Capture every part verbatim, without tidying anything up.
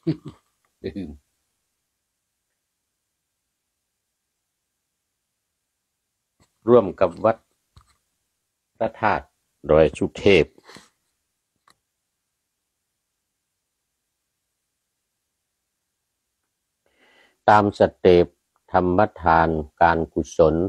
ร่วมกับวัดพระธาตุดอยสุเทพตามสเต็ปธรรมทานการกุศล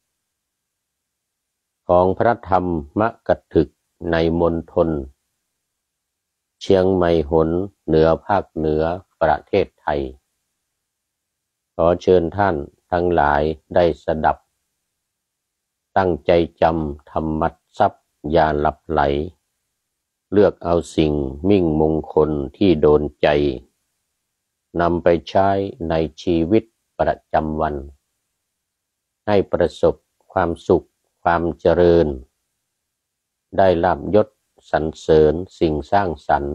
ของพระธรรมกถึกในมณฑลเชียงใหม่หนเหนือภาคเหนือประเทศไทยขอเชิญท่านทั้งหลายได้สดับตั้งใจจำธรรมทรัพย์อย่าหลับไหลเลือกเอาสิ่งมิ่งมงคลที่โดนใจนำไปใช้ในชีวิตประจำวันให้ประสบความสุขความเจริญได้ลาภยศสรรเสริญสิ่งสร้างสรรค์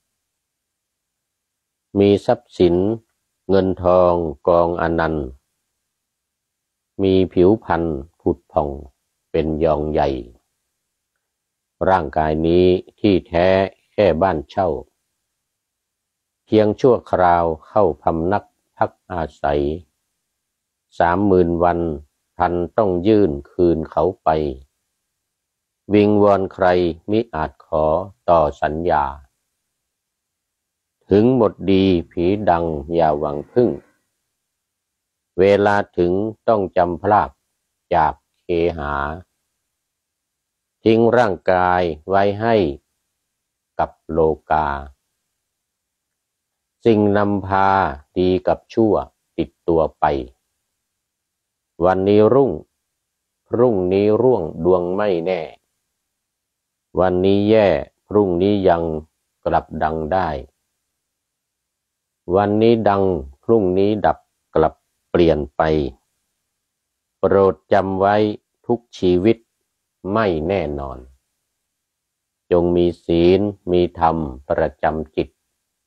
มีทรัพย์สินเงินทองกองอนันต์มีผิวพรรณผุดผ่องเป็นยองใหญ่ร่างกายนี้ที่แท้แค่บ้านเช่าเพียงชั่วคราวเข้าพำนักพักอาศัยสามหมื่นวันทันต้องยื่นคืนเขาไปวิงวอนใครมิอาจขอต่อสัญญาถึงหมดดีผีดังอย่าหวังพึ่งเวลาถึงต้องจำพลากจากเคหาทิ้งร่างกายไว้ให้กับโลกาสิ่งนำพาดีกับชั่วติดตัวไปวันนี้รุ่งพรุ่งนี้ร่วงดวงไม่แน่วันนี้แย่พรุ่งนี้ยังกลับดังได้วันนี้ดังพรุ่งนี้ดับกลับเปลี่ยนไปโปรดจำไว้ทุกชีวิตไม่แน่นอนจงมีศีลมีธรรมประจำจิต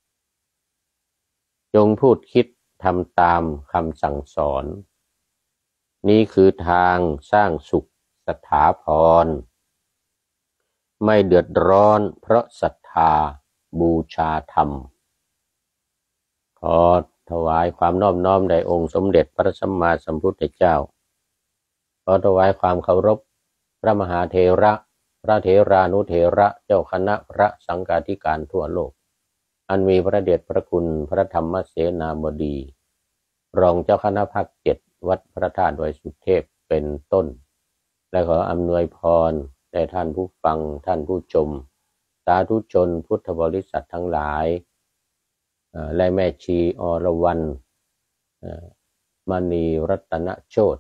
จงพูดคิดทำตามคำสั่งสอนนี่คือทางสร้างสุขสถาพรไม่เดือดร้อนเพราะศรัทธาบูชาธรรมขอถวายความนอบน้อมแด่องค์สมเด็จพระสัมมาสัมพุทธเจ้าขอถวายความเคารพพระมหาเถระพระเถรานุเถระเจ้าคณะพระสังฆาธิการทั่วโลกอันมีพระเดชพระคุณพระธรรมเสนาบดีรองเจ้าคณะภาคเจ็ดวัดพระธาตุดอยสุเทพเป็นต้นและขออำนวยพรแด่ท่านผู้ฟังท่านผู้ชมสาธุชนพุทธบริษัททั้งหลายและแม่ชีอรวรรณมณีรัตนโชติ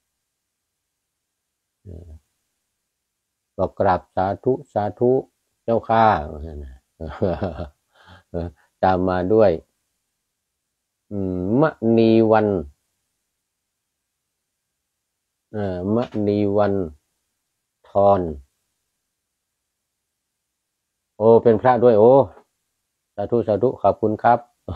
บอกกราบสาธุสาธุเจ้าข้าตามมาด้วยมณีวันมณีวันทรโอ้เป็นพระด้วยโอ้สาธุสาธุขอบคุณครับ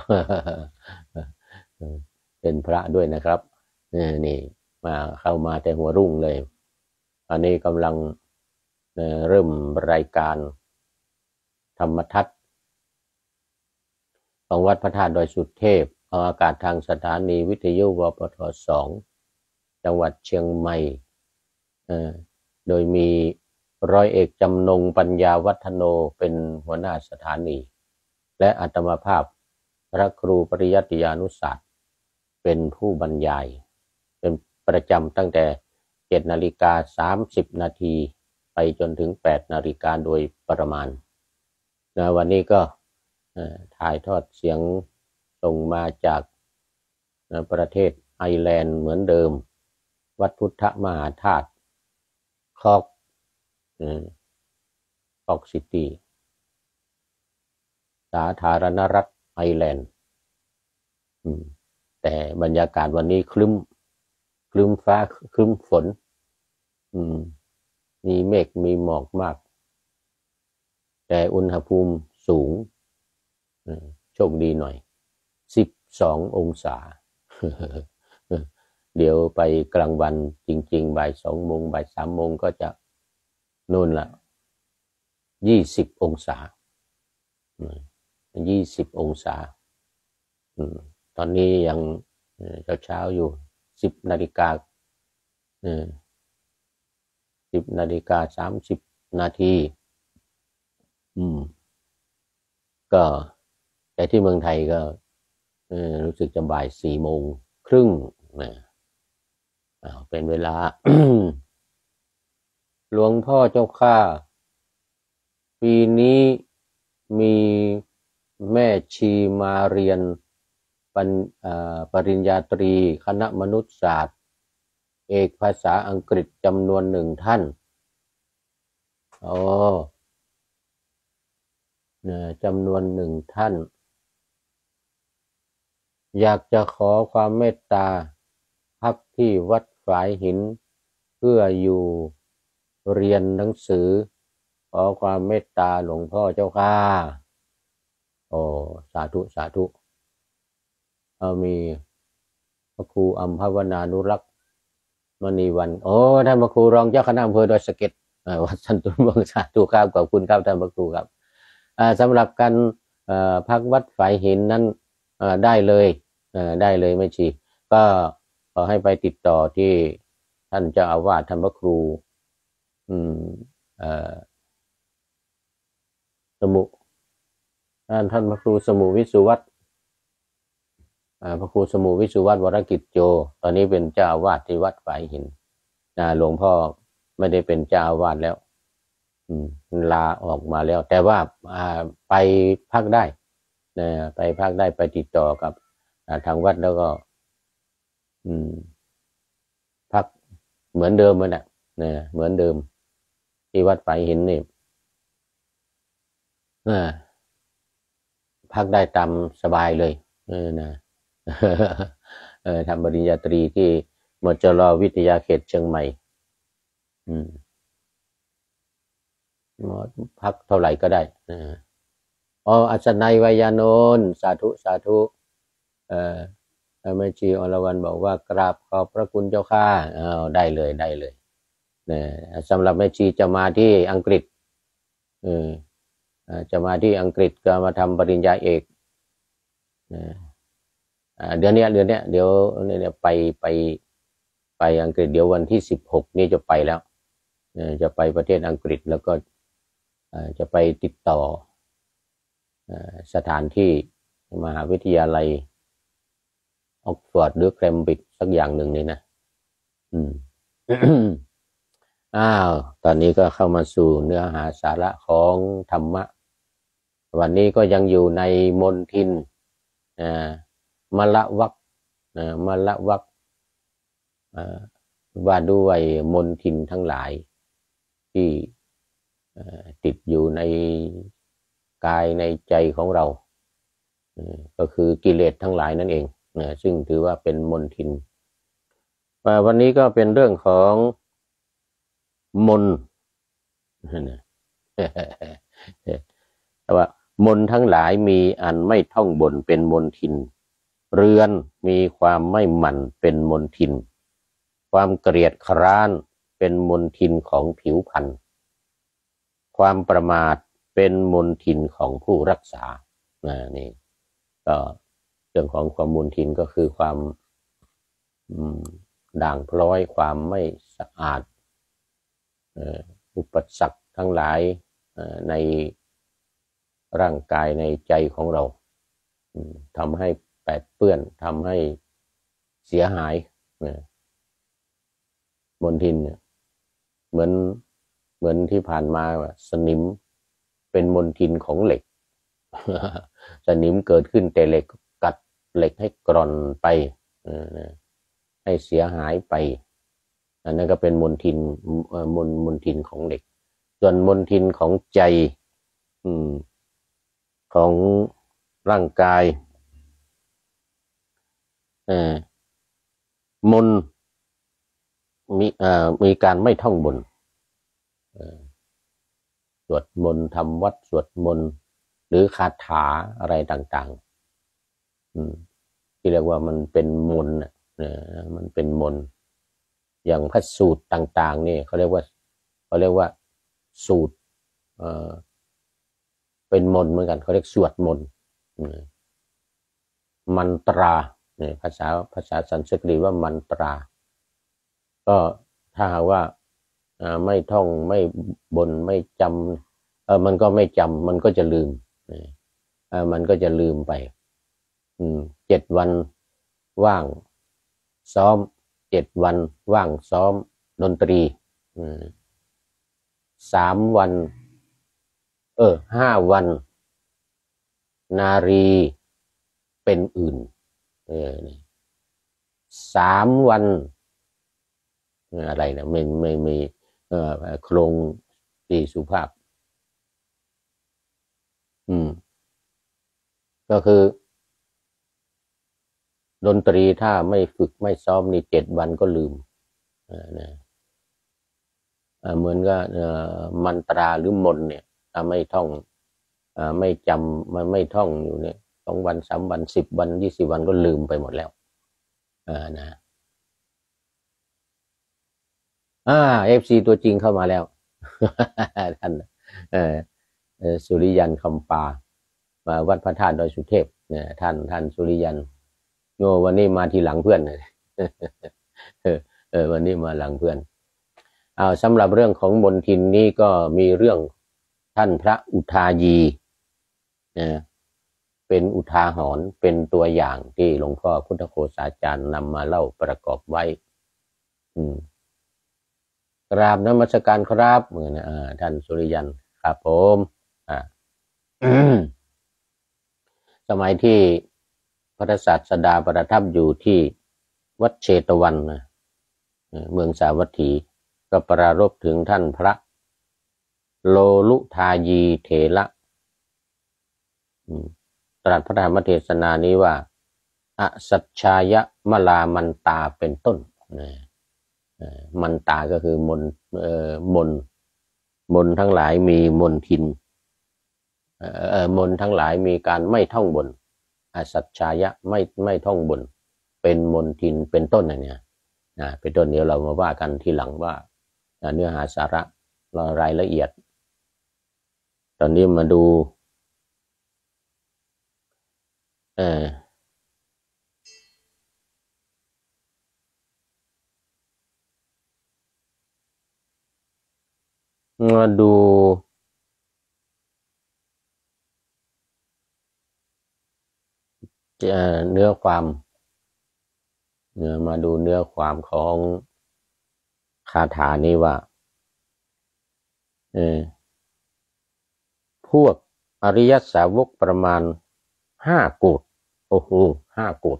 เป็นพระด้วยนะครับนี่มาเข้ามาแต่หัวรุ่งเลยอันนี้กำลังเริ่มรายการธรรมทัศน์ของวัดพระธาตุดอยสุเทพออกอากาศทางสถานีวิทยุวปทสองจังหวัดเชียงใหม่โดยมีร้อยเอกจำนงปัญญาวัฒโนเป็นหัวหน้าสถานีและอาตมาภาพพระครูปริยัติยานุศาสตร์เป็นผู้บรรยายเป็นประจำตั้งแต่เจ็ดนาฬิกาสามสิบนาทีไปจนถึงแปดนาฬิกาโดยประมาณนะวันนี้ก็ถ่ายทอดเสียงส่งมาจากประเทศไอร์แลนด์เหมือนเดิมวัดพุทธมหาธาตุคอกคอกซิตี้สาธารณรัฐไอร์แลนด์แต่บรรยากาศวันนี้ครึ้มครึ้มฟ้าครึ้มฝนมีเมฆมีหมอกมากแต่อุณหภูมิสูงโชคดีหน่อยสิบสององศาเดี๋ยวไปกลางวันจริงๆบ่ายสองโมงบ่ายสามโมงก็จะนู่นละยี่สิบองศายี่สิบองศาอืมตอนนี้ยังเช้าเช้าอยู่สิบนาฬิกาสิบนาฬิกาสามสิบนาทีอืมก็แต่ที่เมืองไทยก็เออรู้สึกจะบ่ายสี่โมงครึ่งนะอ้าวเป็นเวลา หลวงพ่อเจ้าข้าปีนี้มีแม่ชีมาเรียนปรปริญญาตรีคณะมนุษยศาสตร์เอกภาษาอังกฤษจำนวนหนึ่งท่านอ๋อเนี่ยจำนวนหนึ่งท่านอยากจะขอความเมตตาพักที่วัดฝายหินเพื่ออยู่เรียนหนังสือขอความเมตตาหลวงพ่อเจ้าข้าโอ้สาธุสาธุเอามีพระครูอัมพวนานุรักษ์มณีวันโอ้ท่านพระครูรองเจ้าคณะอำเภอดอยสะเก็ดวัดสันตุนเมืองสาธุครับขอบคุณครับท่านพระครูครับสำหรับการพักวัดฝายหินนั้นได้เลยได้เลยไม่ชีก็ขอให้ไปติดต่อที่ท่านเจ้าอาวาสท่านพระครูอืมเอ่อสมุท่านท่านพระครูสมุวิสุวัตรพระครูสมุวิสุวัตรวรกิจโจตอนนี้เป็นเจ้าอาวาสที่วัดฝายหินหลวงพ่อไม่ได้เป็นเจ้าอาวาสแล้วลาออกมาแล้วแต่ว่าไปพักได้นะไปพักได้ไปติดต่อกับทางวัดแล้วก็พักเหมือนเดิมเลยนะนะเหมือนเดิมที่วัดฝายหินนี่พักได้ตามสบายเลยเออนะเออทำปริญญาตรีที่มจรวิทยาเขตเชียงใหม่อืมพักเท่าไหร่ก็ได้อ๋ออัศนัย วยานนท์สาธุสาธุเอ่อแม่ชีอรวรรณบอกว่ากราบขอบพระคุณเจ้าข้าอ้าวได้เลยได้เลยเนี่ยสำหรับแม่ชีจะมาที่อังกฤษเออจะมาที่อังกฤษก็มาทำปริญญาเอกเดือนนี้เดือนนี้เดี๋ยวเนี่ยไปไปไปอังกฤษเดี๋ยววันที่สิบหกนี่จะไปแล้วจะไปประเทศอังกฤษแล้วก็จะไปติดต่อสถานที่มหาวิทยาลัยออกฟอร์ดหรือเคมบริดจ์สักอย่างหนึ่งนี่นะอืม อ้าวตอนนี้ก็เข้ามาสู่เนื้อหาสาระของธรรมะวันนี้ก็ยังอยู่ในมณฑินมลวรรคมลวรรคว่าด้วยมณฑินทั้งหลายที่ติดอยู่ในกายในใจของเราก็คือกิเลสทั้งหลายนั่นเองซึ่งถือว่าเป็นมณฑินวันนี้ก็เป็นเรื่องของมนแต่ว่ามนทั้งหลายมีอันไม่ท่องบนเป็นมนทินเรือนมีความไม่หมั่นเป็นมนทินความเกลียดคร้านเป็นมนทินของผิวพรรณความประมาทเป็นมนทินของผู้รักษานี่ก็เรื่องของความมนทินก็คือความด่างพร้อยความไม่สะอาดอุปสรรคทั้งหลายในร่างกายในใจของเราทำให้แปดเปื้อนทำให้เสียหายมลทินเหมือนเหมือนที่ผ่านมาสนิมเป็นมลทินของเหล็กสนิมเกิดขึ้นแต่เหล็กกัดเหล็กให้กร่อนไปให้เสียหายไปอันนั้นก็เป็นมลทินมลมลทินของเหล็กส่วนมลทินของใจอืมของร่างกายเอ่อมนมีเอ่อมีการไม่ท่องบนสวดมนต์ทำวัดสวดมนต์หรือคาถาอะไรต่างๆอืมที่เรียกว่ามันเป็นมนต์นะมันเป็นมนต์อย่างพระสูตรต่างๆนี่เขาเรียกว่าเขาเรียกว่าสูตรเอ่อเป็นมนต์เหมือนกันเขาเรียกสวดมนต์มันตราเนี่ยภาษาภาษาสันสกฤตว่ามันตราก็ถ้าหากว่าไม่ท่องไม่บนไม่จำเออมันก็ไม่จำมันก็จะลืมเออมันก็จะลืมไปอืมเจ็ดวันว่างซ้อมเจ็ดวันว่างซ้อมดนตรีอืมสามวันเออห้าวันนารีเป็นอื่นเออสามวันอะไรนะไม่ไม่มีเอ่อโครงตีสุภาพอืมก็คือดนตรีถ้าไม่ฝึกไม่ซ้อมนี่เจ็ดวันก็ลืมนะเหมือนกับมันตราหรือมนเนี่ยถ้าไม่ท่องไม่จำมันไม่ท่องอยู่เนี่ยสองวันสามวันสิบวันยี่สิบวันก็ลืมไปหมดแล้วอ่านะอ่าเอฟซีตัวจริงเข้ามาแล้วท่านเออสุริยันคำปามาวัดพระธาตุดอยสุเทพเนี่ยท่านท่านสุริยันโง่วันนี้มาทีหลังเพื่อนเลยเออเออวันนี้มาหลังเพื่อนเอาสำหรับเรื่องของมนทินนี้ก็มีเรื่องท่านพระอุทายีนะเป็นอุทาหรณ์เป็นตัวอย่างที่หลวงพ่อพุทธโฆษาจารย์นำมาเล่าประกอบไว้อืมกราบนมัสการครับเหมือนอ่าท่านสุริยันครับผมอ่าสมัยที่พระศาสดาประทับอยู่ที่วัดเชตวันนะเมืองสาวัตถีก็ปรารภถึงท่านพระโลลุทายีเถระตรัสพระธรรมเทศนานี้ว่าอสัจชายะมลามันตาเป็นต้นมันตาก็คือมนเอ่อมนมนทั้งหลายมีมนทินเอ่อมนทั้งหลายมีการไม่ท่องบนอสัจชายะไม่ไม่ท่องบนเป็นมนทินเป็นต้นอะไรเนี่ยนะเป็นต้นเดี๋ยวเรามาว่ากันทีหลังว่าเนื้อหาสาระรายละเอียดตอนนี้มาดูเออมาดูเนื้อความเนื้อมาดูเนื้อความของคาถานี้ว่าเออพวกอริยสาวกประมาณห้าโกฏโอ้โหห้าโกฏ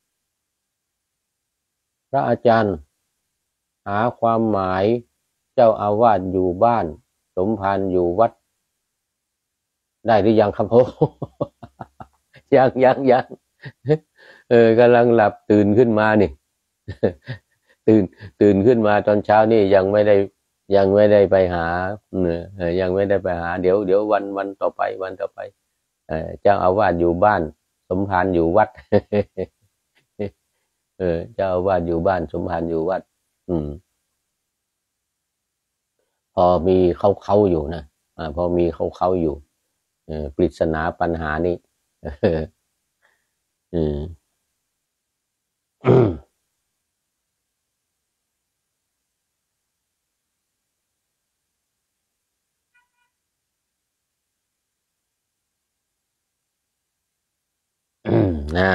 พระอาจารย์หาความหมายเจ้าอาวาสอยู่บ้านสมภารอยู่วัดได้หรือยังครับผมยังยังยังเออกำลังหลับตื่นขึ้นมานี่ตื่นตื่นขึ้นมาตอนเช้านี่ยังไม่ได้ยังไม่ได้ไปหาเออยังไม่ได้ไปหาเดี๋ยวเดี๋ยววันวันต่อไปวันต่อไปเออเจ้าอาวาสอยู่บ้านสมภารอยู่วัดเออเจ้าอาวาสอยู่บ้านสมภารอยู่วัดอืมพอมีเขาเขาอยู่นะอ่าพอมีเขาเขาอยู่เออปริศนาปัญหานี่อืมน่า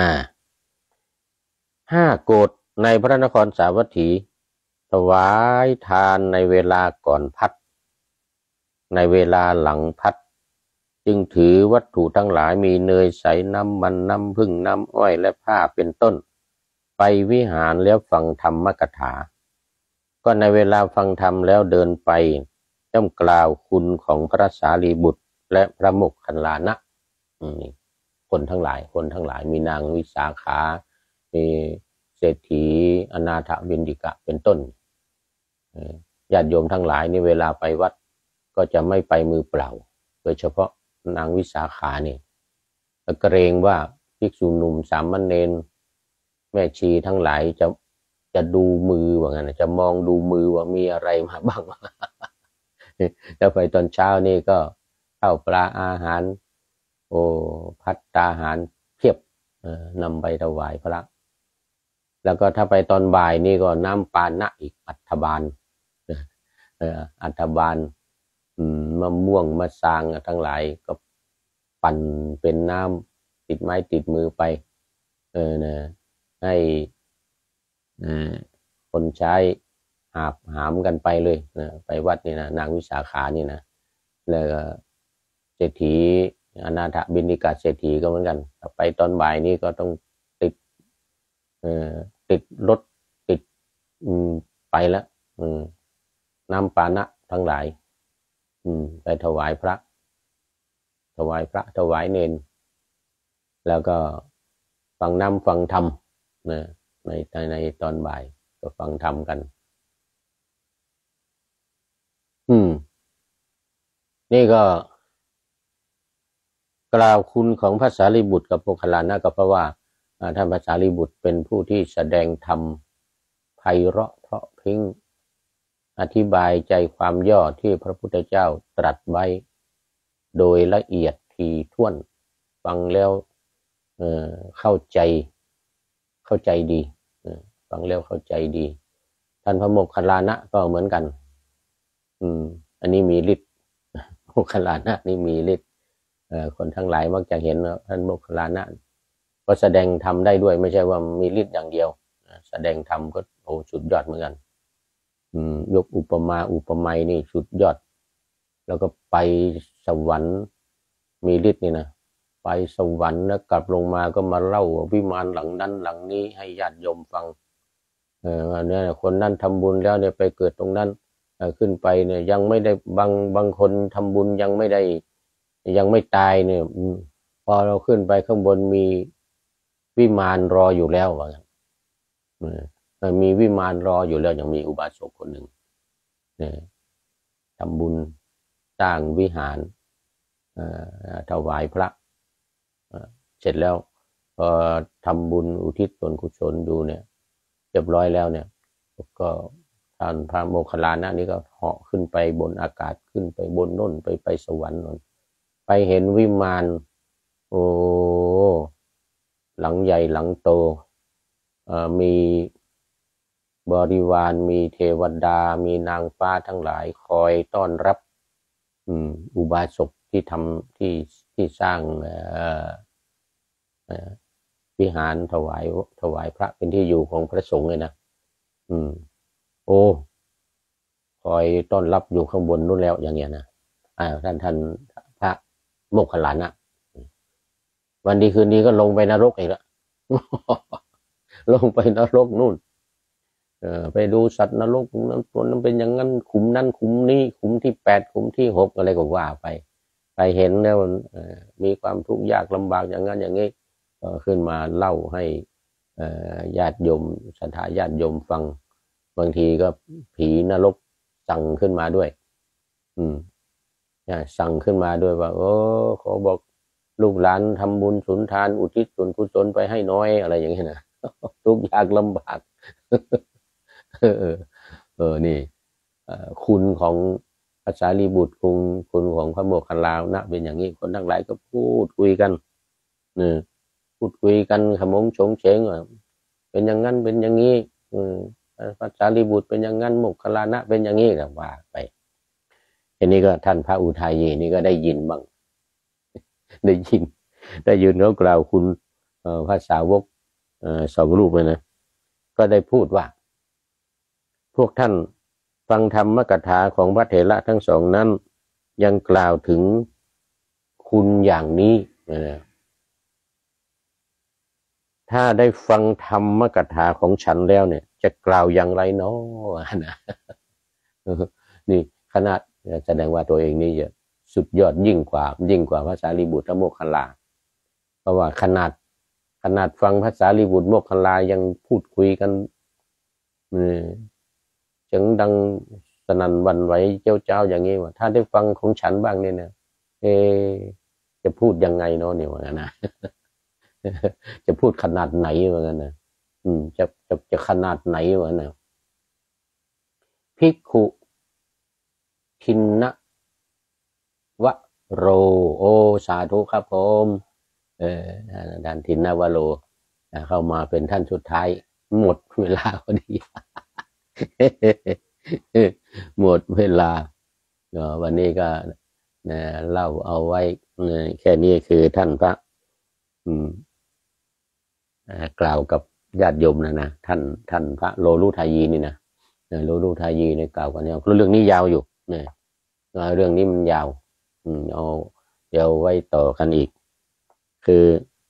ห้าโกฏในพระนครสาวัตถีถวายทานในเวลาก่อนพัดในเวลาหลังพัดจึงถือวัตถุทั้งหลายมีเนยใสน้ำมันน้ำผึ้งน้ำอ้อยและผ้าเป็นต้นไปวิหารแล้วฟังธรรมกถาก็ในเวลาฟังธรรมแล้วเดินไปย่อมกล่าวคุณของพระสารีบุตรและพระโมคคัลลานะคนทั้งหลายคนทั้งหลายมีนางวิสาขามีเศรษฐีอนาถบิณฑิกะเป็นต้นญาติโยมทั้งหลายนี่เวลาไปวัดก็จะไม่ไปมือเปล่าโดยเฉพาะนางวิสาขานี่เกรงว่าภิกษุหนุ่มสามเณรแม่ชีทั้งหลายจะจะดูมือว่างั้นจะมองดูมือว่ามีอะไรมาบ้างแล้วไปตอนเช้านี่ก็ข้าวปลาอาหารโอ้พัตตาหารเพียบเออนำไปถวายพระแล้วก็ถ้าไปตอนบ่ายนี่ก็น้ำปานะอีกอัฐบาลเอออัฐบาลมะม่วงมะสางทั้งหลายก็ปั่นเป็นน้ำติดไม้ติดมือไปเออนะให้คนใช้หาบหามกันไปเลยนะไปวัดนี่นะนางวิสาขานี่นะแล้วก็เศรษฐีอนาถบิณฑิกาเศรษฐีก็เหมือนกันไปตอนบ่ายนี้ก็ต้องติดเอ่อติดรถติดไปแล้วน้ำปานะทั้งหลายไปถวายพระถวายพระถวายเนรแล้วก็ฟังน้ำฟังธรรมนะในในตอนบ่ายก็ฟังธรรมกันอืมนี่ก็กล่าวคุณของพระสารีบุตรกับโมคคัลลานะก็เพราะว่าท่านพระสารีบุตรเป็นผู้ที่แสดงธรรมไพเราะเพราะพริ้งอธิบายใจความย่อที่พระพุทธเจ้าตรัสไว้โดยละเอียดถี่ถ้วนฟังแล้วเอ่อเข้าใจเข้าใจดีฟังแล้วเข้าใจดีท่านพระโมคคัลลานะก็เหมือนกันอืมอันนี้มีฤทธิ์โมคคัลลานะนี่มีฤทธิ์คนทั้งหลายมักจะเห็นท่านโมคคัลลานะก็แสดงธรรมได้ด้วยไม่ใช่ว่ามีฤทธิ์อย่างเดียวแสดงธรรมก็โอ้สุดยอดเหมือนกันอืมยกอุปมาอุปไมยนี่สุดยอดแล้วก็ไปสวรรค์มีฤทธิ์นี่นะไปสวรรค์แล้วกลับลงมาก็มาเล่าวิมานหลังนั้นหลังนี้ให้ญาติโยมฟังเออเนี่ยคนนั้นทำบุญแล้วเนี่ยไปเกิดตรงนั้นขึ้นไปเนี่ยยังไม่ได้บางบางคนทำบุญยังไม่ได้ยังไม่ตายเนี่ยพอเราขึ้นไปข้างบนมีวิมานรออยู่แล้วว่างั้นมีวิมานรออยู่แล้วยังมีอุบาสกคนหนึ่งเนี่ยทำบุญสร้างวิหารถวายพระเสร็จแล้วพอทำบุญอุทิศส่วนกุศลดูเนี่ยเรียบร้อยแล้วเนี่ยก็ท่านพระโมคคัลลานะนี่ก็เหาะขึ้นไปบนอากาศขึ้นไปบนโน่นไปไปสวรรค์โน่นไปเห็นวิมานโอ้หลังใหญ่หลังโตมีบริวารมีเทวดามีนางฟ้าทั้งหลายคอยต้อนรับอุบาสกที่ทำที่ที่สร้างวิหารถวายถวายพระเป็นที่อยู่ของพระสงฆ์เลยนะอืมโอ้คอยต้อนรับอยู่ข้างบนนู่นแล้วอย่างเงี้ยนะอ่าท่านท่านพระโมคคัลลานะวันดีคืนนี้ก็ลงไปนรกอีกแล้วลงไปนรกนู่นเออไปดูสัตว์นรกนั้นตัวนั้นเป็นอย่างนั้นขุมนั้นขุมนี้ขุมที่แปดขุมที่หกอะไรก็ว่าไปไปเห็นแล้วมีความทุกข์ยากลำบากอย่างนั้นอย่างนี้ก็ขึ้นมาเล่าให้ญาติโยมศรัทธาญาติโยมฟังบางทีก็ผีนรกสั่งขึ้นมาด้วยอืมสั่งขึ้นมาด้วยว่าโอ้ขอบอกลูกหลานทำบุญสุนทานอุทิศส่วนกุศลไปให้น้อยอะไรอย่างนี้นะทุกข์ยากลำบากเออเออนี่คุณของพระสารีบุตรคุณคุณของพระโมคคัลลานะเป็นอย่างนี้คนทั้งหลายก็พูดคุยกันเนี่ยพูดคุยกันขมงชงเฉงว่าเป็นอย่างนั้นเป็นอย่างนี้อืมพระสารีบุตรเป็นอย่างนั้นโมคคัลลานะเป็นอย่างนี้ก็ว่าไปทีนี้ก็ท่านพระอุทัยนี่ก็ได้ยินบ้างได้ยินได้ยินเขากล่าวคุณพระสาวกสองรูปเลยนะก็ได้พูดว่าพวกท่านฟังธรรมกถาของพระเถระทั้งสองนั้นยังกล่าวถึงคุณอย่างนี้นะถ้าได้ฟังธรรมกถาของฉันแล้วเนี่ยจะกล่าวอย่างไรเนาะนะนี่ขนาดแสดงว่าตัวเองนี่จะสุดยอดยิ่งกว่ายิ่งกว่าพระสารีบุตรและโมคคัลลาเพราะว่าขนาดขนาดฟังพระสารีบุตรโมคคัลลายังพูดคุยกันเสียงดังสนั่นหวั่นไหวเจ้าเจ้าอย่างนี้ว่าถ้าได้ฟังของฉันบ้างเนี่ยนะเอจะพูดยังไงเนาะเนี่ยว่างั้นนะจะพูดขนาดไหนว่างั้นนะอืมจะจะจะขนาดไหนว่างั้นนะภิกขุทินนะวะโรโอสาธุครับผมเออท่านทินนวโรเข้ามาเป็นท่านสุดท้ายหมดเวลาพอดี หมดเวลาวันนี้ก็เล่าเอาไว้แค่นี้คือท่านพระกล่าวกับญาติโยมนะนะท่านท่านพระโลลุทายีนี่นะโลลุทายีในกล่าวกันเนี่ยเรื่องนี้ยาวอยู่เนี่ยเรื่องนี้มันยาวเอาเดี๋ยวไว้ต่อกันอีกคือ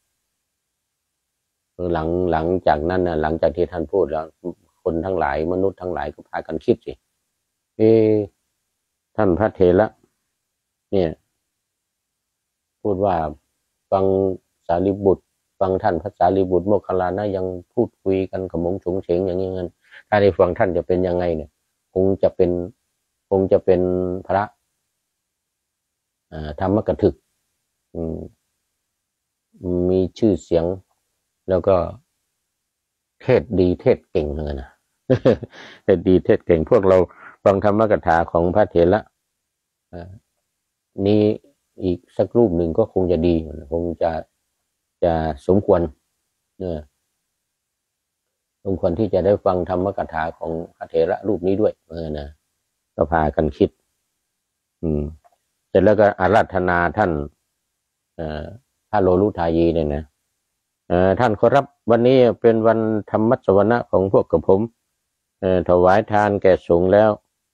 หลังหลังจากนั้นนะหลังจากที่ท่านพูดแล้วคนทั้งหลายมนุษย์ทั้งหลายก็พากันคิดสิเอท่านพระเถระเนี่ยพูดว่าฟังสารีบุตรฟังท่านพระสารีบุตรโมคคัลลานะยังพูดคุยกันขมงฉงเฉงอย่างนี้งั้นถ้าได้ฟังท่านจะเป็นยังไงเนี่ยคงจะเป็นคงจะเป็นพระธรรมกถึกมีชื่อเสียงแล้วก็เทศดีเทศเก่งเลยนะเทศดีเทศเก่งพวกเราฟังธรรมกถาของพระเถระนี้อีกสักรูปหนึ่งก็คงจะดีคงจะจะสมควรเนี่ยสมควรที่จะได้ฟังธรรมกถาของพระเถระรูปนี้ด้วยเออนะก็พากันคิดอืมเสร็จแล้วก็อาราธนาท่านพระโลลุทายีเนี่ยนะท่านขอรับวันนี้เป็นวันธรรมสวนะของพวกกับผมถวายทานแก่สงฆ์แล้ว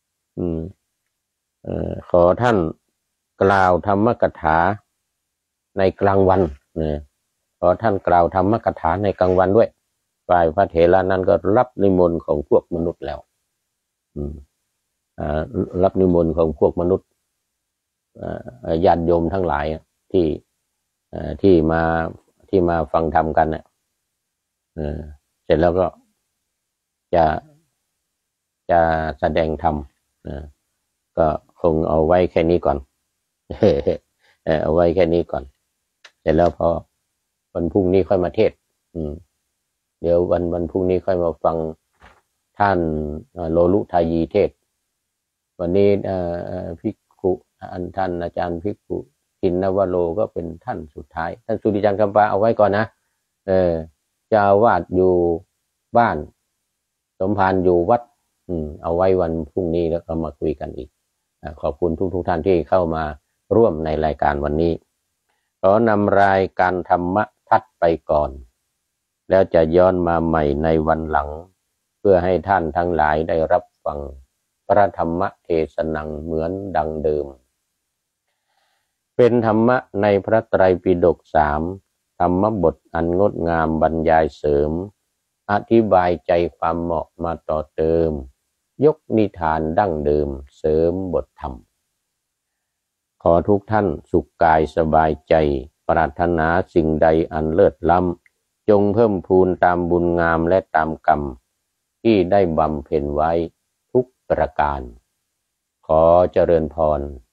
ขอท่านกล่าวธรรมกถาในกลางวันขอท่านกล่าวธรรมกถาในกลางวันด้วยฝ่ายพระเถระนั้นก็รับนิมนต์ของพวกมนุษย์แล้วรับนิมนต์ของพวกมนุษย์ญาติโยมทั้งหลายที่ที่มาที่มาฟังธรรมกันเนี่ยเสร็จแล้วก็จะจะแสดงธรรมก็คงเอาไว้แค่นี้ก่อนเอาไว้แค่นี้ก่อนเสร็จแล้วพอวันพรุ่งนี้ค่อยมาเทศเดี๋ยววันวันพรุ่งนี้ค่อยมาฟังท่านโลลุทายีเทศวันนี้ภิกขุอันท่านอาจารย์ภิกขุทินนวโรก็เป็นท่านสุดท้ายท่านสุริจันทร์คำปาเอาไว้ก่อนนะเออเจ้าอาวาสอยู่บ้านสมภารอยู่วัดอืมเอาไว้วันพรุ่งนี้แล้วก็มาคุยกันอีกขอบคุณทุกทุกท่านที่เข้ามาร่วมในรายการวันนี้ขอนำรายการธรรมะทัดไปก่อนแล้วจะย้อนมาใหม่ในวันหลังเพื่อให้ท่านทั้งหลายได้รับฟังพระธรรมเทศนาเหมือนดังเดิมเป็นธรรมะในพระไตรปิฎกสามธรรมบทอันงดงามบรรยายเสริมอธิบายใจความเหมาะมาต่อเติมยกนิทานดั้งเดิมเสริมบทธรรมขอทุกท่านสุขกายสบายใจปรารถนาสิ่งใดอันเลิศล้ำจงเพิ่มพูนตามบุญงามและตามกรรมที่ได้บำเพ็ญไว้ทุกประการขอเจริญพร